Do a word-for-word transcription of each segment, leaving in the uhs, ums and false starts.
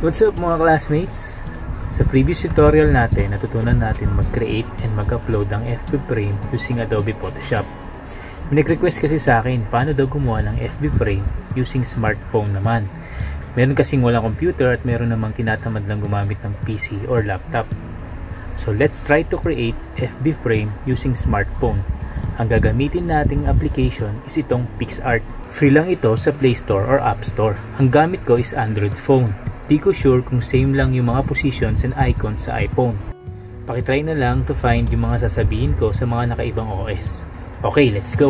What's up mga classmates? Sa previous tutorial natin, natutunan natin mag-create and mag-upload ng F B frame using Adobe Photoshop. May nag-request kasi sa akin, paano daw gumawa ng F B frame using smartphone naman. Meron kasing walang computer at meron namang tinatamad lang gumamit ng P C or laptop. So let's try to create F B frame using smartphone. Ang gagamitin nating application is itong PicsArt. Free lang ito sa Play Store or App Store. Ang gamit ko is Android phone. Di ko sure kung same lang yung mga positions and icons sa iPhone. Pakitry na lang to find yung mga sasabihin ko sa mga nakaibang O S. Okay, let's go!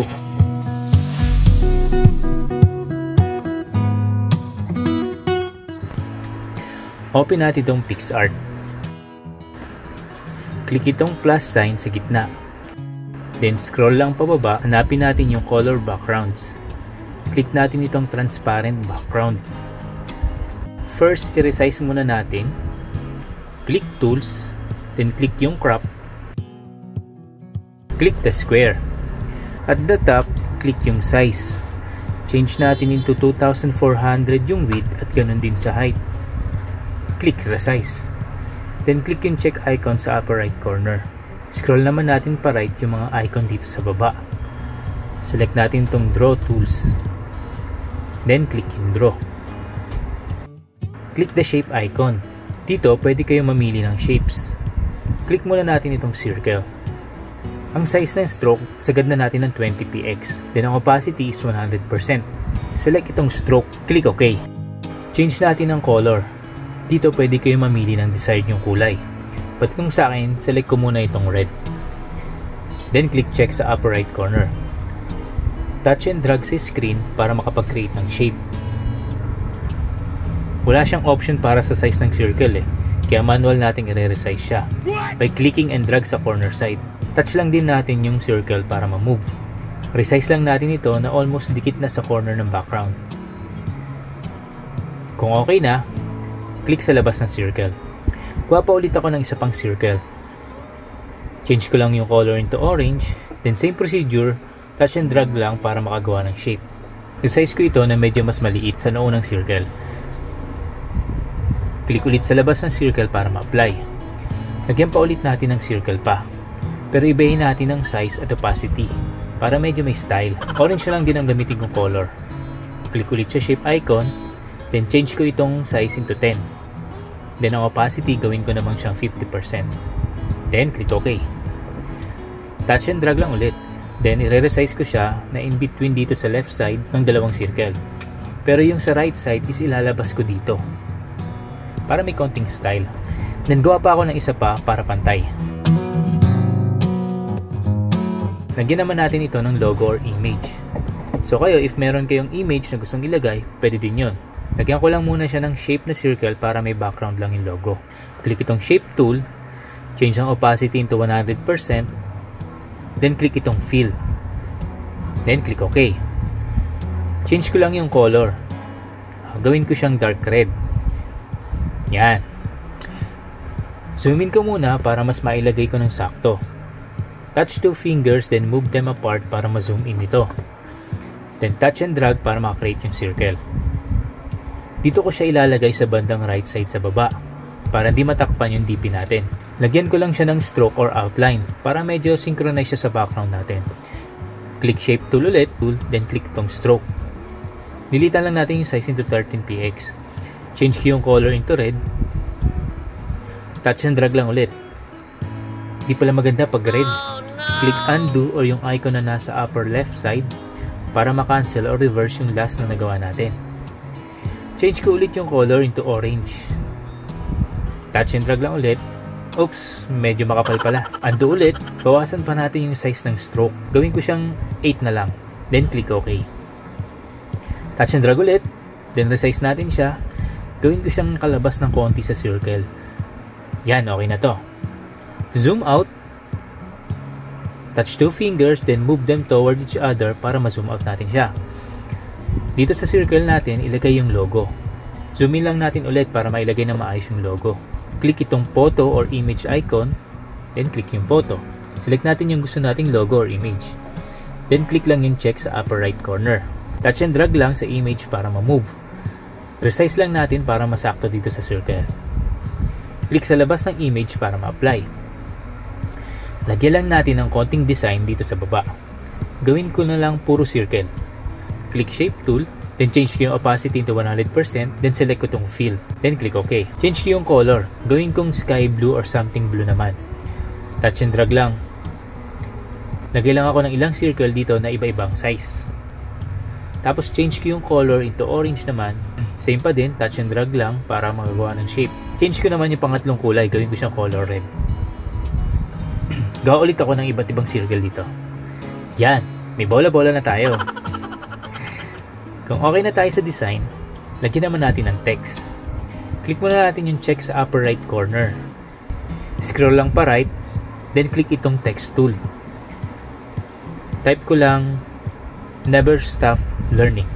Open natin itong PicsArt. Click itong plus sign sa gitna. Then scroll lang pababa, hanapin natin yung color backgrounds. Click natin itong transparent background. First, i-resize muna natin. Click Tools, then click yung Crop. Click the square. At the top, click yung size. Change natin into two thousand four hundred yung width at ganun din sa height. Click Resize. Then click yung check icon sa upper right corner. Scroll naman natin pa right yung mga icon dito sa baba. Select natin itong Draw Tools. Then click yung Draw. Click the shape icon. Dito, pwede kayong mamili ng shapes. Click muna natin itong circle. Ang size ng stroke, sagad na natin ng twenty p x. Then ang opacity is one hundred percent. Select itong stroke. Click OK. Change natin ang color. Dito, pwede kayong mamili ng desired yung kulay. But kung sa akin, select ko muna itong red. Then click check sa upper right corner. Touch and drag sa screen para makapag-create ng shape. Wala siyang option para sa size ng circle eh, kaya manual nating i-resize siya by clicking and drag sa corner side. Touch lang din natin yung circle para ma-move. Resize lang natin ito na almost dikit na sa corner ng background. Kung okay na, click sa labas ng circle. Kuha pa ulit ako ng isa pang circle. Change ko lang yung color into orange, then same procedure, touch and drag lang para makagawa ng shape. Resize ko ito na medyo mas maliit sa naunang circle. Click ulit sa labas ng circle para ma-apply. Lagyan pa ulit natin ng circle pa. Pero ibahin natin ang size at opacity para medyo may style. Orange na lang din ang gamitin kong color. Click ulit sa shape icon, then change ko itong size into ten. Then ang opacity gawin ko namang siyang fifty percent. Then click OK. Touch and drag lang ulit. Then i-resize ko siya na in between dito sa left side ng dalawang circle. Pero yung sa right side is ilalabas ko dito para may konting style. Then gawa pa ako ng isa pa para pantay. Lagyan naman natin ito ng logo or image. So kayo, if meron kayong image na gustong ilagay, pwede din yun. Lagyan ko lang muna siya ng shape na circle para may background lang yung logo. Click itong shape tool, change ang opacity into one hundred percent, then click itong fill. Then click OK. Change ko lang yung color. Gawin ko siyang dark red. Yan. Zoom in ko muna para mas mailagay ko ng sakto. Touch two fingers, then move them apart para ma-zoom in ito. Then touch and drag para makakreate yung circle. Dito ko siya ilalagay sa bandang right side sa baba para hindi matakpan yung D P natin. Lagyan ko lang siya ng stroke or outline para medyo synchronize siya sa background natin. Click shape tool ulit, tool, then click itong stroke. Lilitan lang natin yung size into thirteen p x. Change ko yung color into red. Touch and drag lang ulit. Di pala maganda pag red. Click undo or yung icon na nasa upper left side para makancel or reverse yung last na nagawa natin. Change ko ulit yung color into orange. Touch and drag lang ulit. Oops, medyo makapal pala. Undo ulit. Bawasan pa natin yung size ng stroke. Gawin ko siyang eight na lang. Then click OK. Touch and drag ulit. Then resize natin siya. Gawin ko siyang kalabas ng konti sa circle. Yan, okay na to. Zoom out. Touch two fingers, then move them toward each other para ma-zoom out natin siya. Dito sa circle natin, ilagay yung logo. Zoom in lang natin ulit para mailagay na maayos yung logo. Click itong photo or image icon, then click yung photo. Select natin yung gusto nating logo or image. Then click lang yung check sa upper right corner. Touch and drag lang sa image para ma-move. Resize lang natin para masakto dito sa circle. Click sa labas ng image para ma-apply. Lagyan lang natin ng konting design dito sa baba. Gawin ko na lang puro circle. Click Shape Tool, then change ko yung opacity to one hundred percent, then select ko tong fill, then click OK. Change ko yung color. Gawin kong sky blue or something blue naman. Touch and drag lang. Lagyan lang ako ng ilang circle dito na iba-ibang size. Tapos change ko yung color into orange naman. Same pa din, touch and drag lang para magagawa ng shape. Change ko naman yung pangatlong kulay, gawin ko siyang color red. Gawa ulit ako ng iba't ibang circle dito. Yan, may bola-bola na tayo. Kung okay na tayo sa design, lagyan naman natin ng text. Click muna natin yung check sa upper right corner. Scroll lang pa right, then click itong text tool. Type ko lang, never stop learning.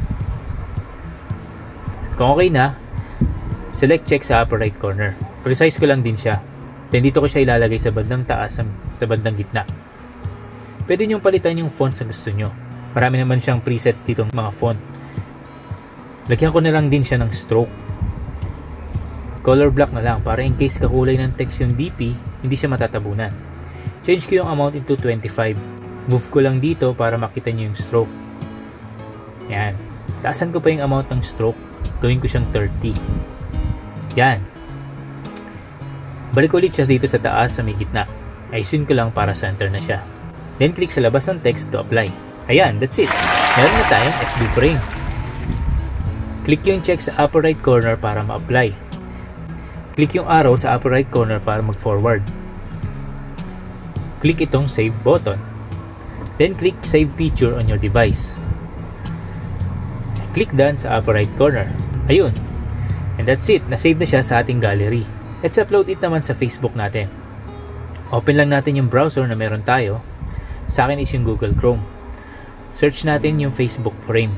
Kung okay na, select check sa upper right corner. Resize ko lang din siya. Then dito ko siya ilalagay sa bandang taas, sa bandang gitna. Pwede nyo palitan yung font sa gusto nyo. Marami naman siyang presets dito mga font. Lagyan ko na lang din siya ng stroke. Color block na lang para in case kakulay ng text yung D P, hindi siya matatabunan. Change ko yung amount into twenty-five. Move ko lang dito para makita nyo yung stroke. Yan. Taasan ko pa yung amount ng stroke. Gawin ko siyang thirty. Yan. Balik ulit siya dito sa taas sa may gitna. Ayusin ko lang para center na siya. Then click sa labas ng text to apply. Ayan, that's it. Meron na tayong F B frame. Click yung check sa upper right corner para ma-apply. Click yung arrow sa upper right corner para mag-forward. Click itong save button. Then click save picture on your device. Click done sa upper right corner. Ayun. And that's it. Na-save na siya sa ating gallery. Let's upload it naman sa Facebook natin. Open lang natin yung browser na meron tayo. Sa akin is yung Google Chrome. Search natin yung Facebook frame.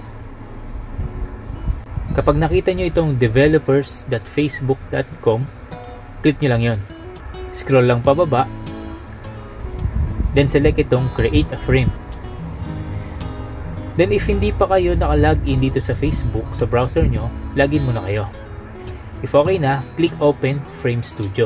Kapag nakita nyo itong developers dot facebook dot com, click nyo lang yun. Scroll lang pababa. Then select itong create a frame. Then if hindi pa kayo naka-login dito sa Facebook, sa browser nyo, login muna kayo. If okay na, click open Frame Studio.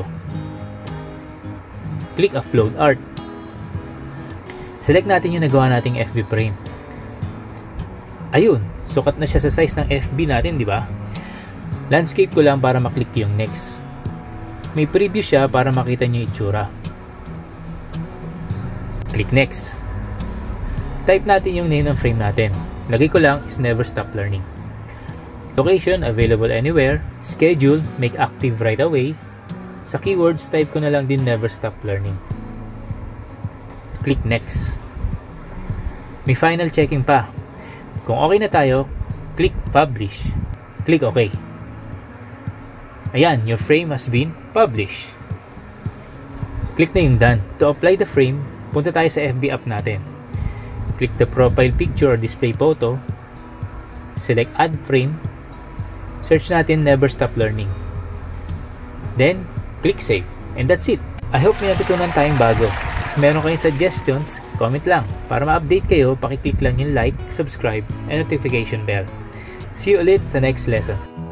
Click upload art. Select natin yung nagawa nating F B frame. Ayun, sukat na siya sa size ng F B natin, di ba? Landscape ko lang para maklik yung next. May preview siya para makita nyo yung itsura. Click next. Type natin yung name ng frame natin. Lagay ko lang is never stop learning. Location, available anywhere. Schedule, make active right away. Sa keywords, type ko na lang din never stop learning. Click next. May final checking pa. Kung okay na tayo, click publish. Click OK. Ayan, your frame has been published. Click na yung done. To apply the frame, punta tayo sa F B app natin. Click the profile picture or display photo. Select add frame. Search natin never stop learning. Then, click save. And that's it. I hope may natutunan tayong bago. If meron kayong suggestions, comment lang. Para ma-update kayo, pakiclick lang yung like, subscribe, and notification bell. See you ulit sa next lesson.